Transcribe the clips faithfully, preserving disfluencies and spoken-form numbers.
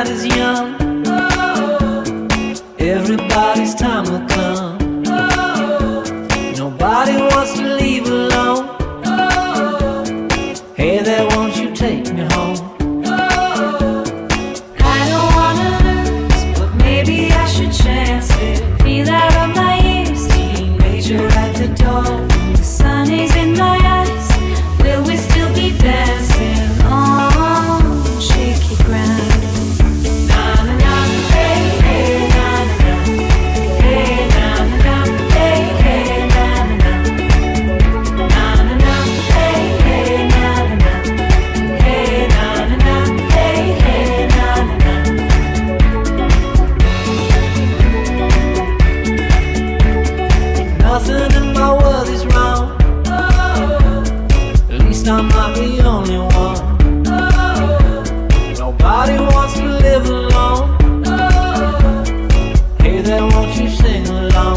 night is young. Everybody's time will come. Nobody wants to leave alone. Hey there, won't you take me home? I don't wanna lose, but maybe I should chance it. Feel out of my ears, teenager at the door. The sun is in my eyes, will we still be dancing on shaky ground? Na na na, hey hey, na na na, hey na na na, hey hey, na na na, na na na, hey hey, na na na, hey na na na, hey hey, na na na. Nothing in my world is wrong. At least I'm not the only one. Nobody wants to live alone. Hey there, won't you sing along?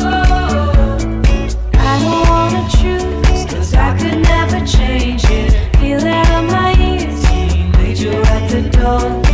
I don't wanna choose, 'cause I could never change it. Feel out of my ears, teenager at the door.